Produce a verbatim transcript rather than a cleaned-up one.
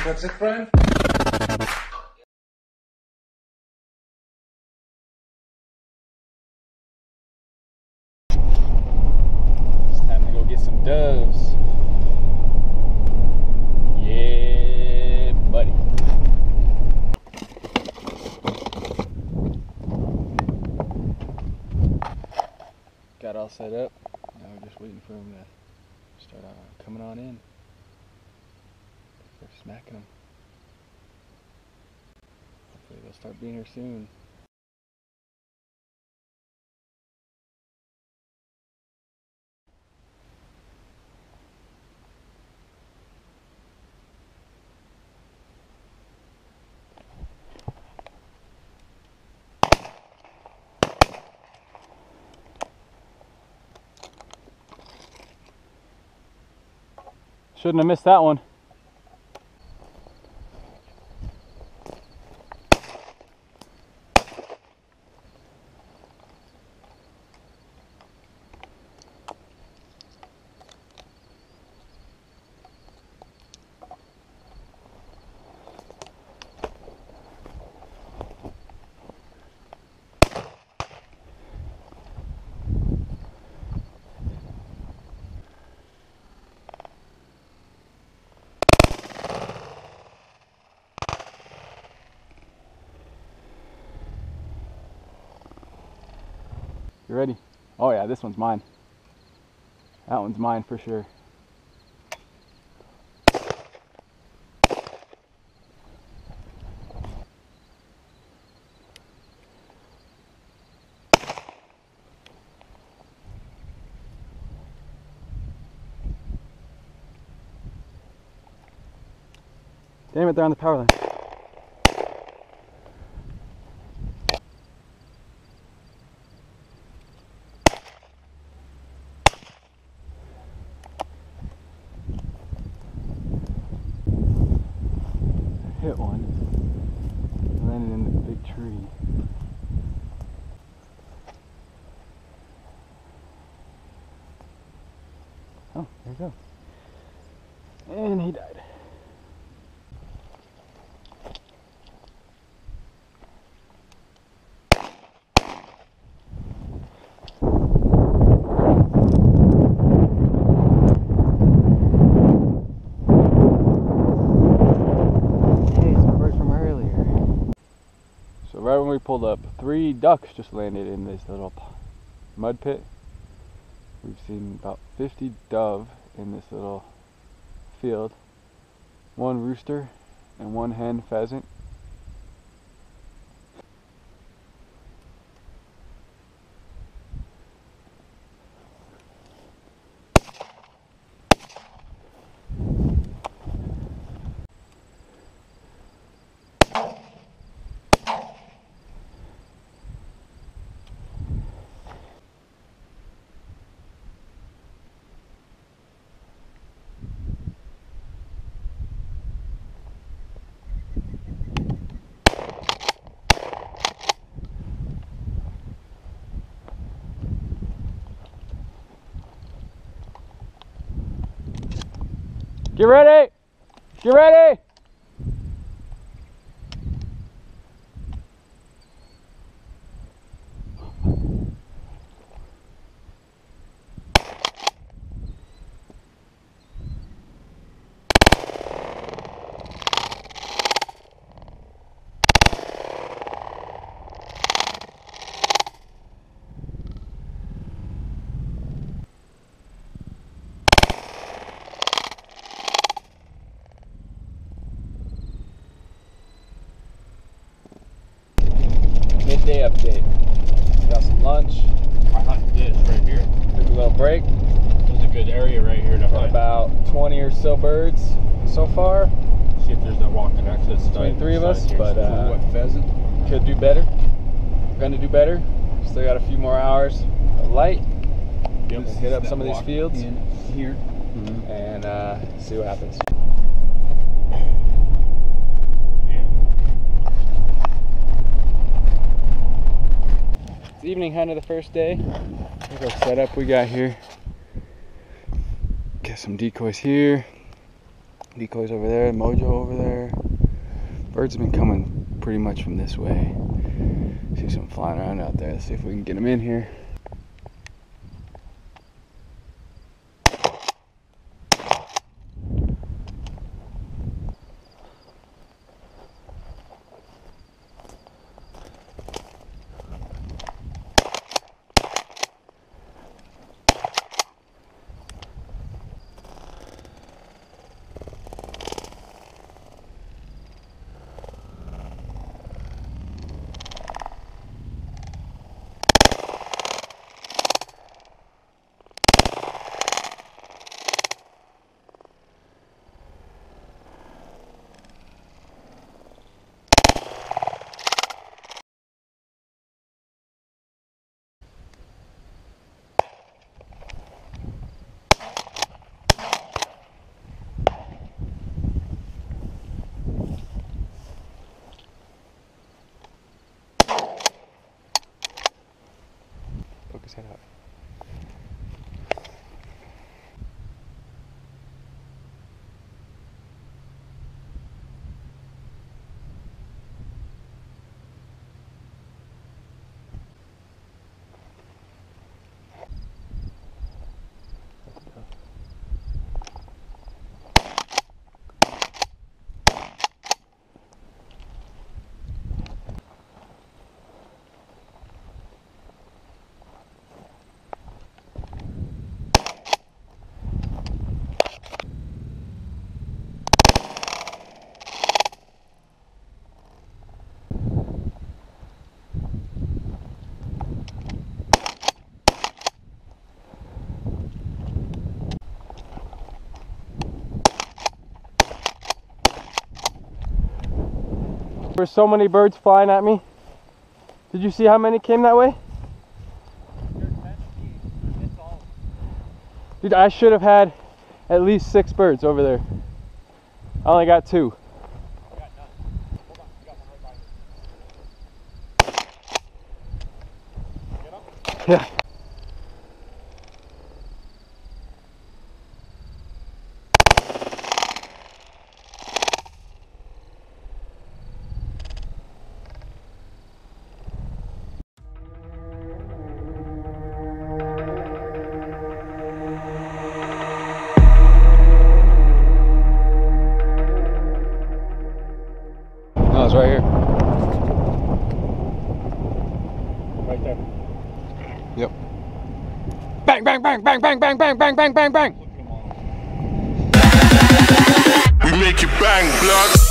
That's it, friend? It's time to go get some doves. Yeah, buddy. Got all set up. Now we're just waiting for them to start uh, coming on in. Start smacking them. Hopefully they'll start being here soon. Shouldn't have missed that one. You ready? Oh yeah, this one's mine. That one's mine for sure. Damn it, they're on the power line. Hit one, landed in the big tree. Oh, there you go. And he died. So right when we pulled up, three ducks just landed in this little mud pit. We've seen about fifty dove in this little field. One rooster and one hen pheasant. Get ready! Get ready! Midday update. Got some lunch. I like this right here. Took a little break. There's a good area right here to Got hunt. about twenty or so birds so far. See if there's no walking access Between three of us, here. but uh, What, pheasant? could do better. Gonna do better. Still got a few more hours of light. Yep. Just hit up some of these fields In here. mm-hmm. and uh, see what happens. It's evening hunt of the first day. Look our setup we got here. Got some decoys here. Decoys over there, Mojo over there. Birds have been coming pretty much from this way. See some flying around out there. Let's see if we can get them in here. His head out. There were so many birds flying at me. Did you see how many came that way? Dude, I should have had at least six birds over there. I only got two. Yeah. No, it's right here. Right there. Yep. Bang, bang, bang, bang, bang, bang, bang, bang, bang, bang, bang. We make it bang, blood.